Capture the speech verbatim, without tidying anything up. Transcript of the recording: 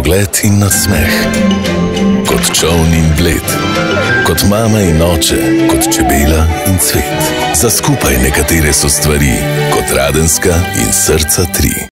pogled in nasmeh, kot čoln in bled, kot mama in oče, kot čebela in cvet. Za skupaj nekatere so stvari, kot Radenska in Srca tri.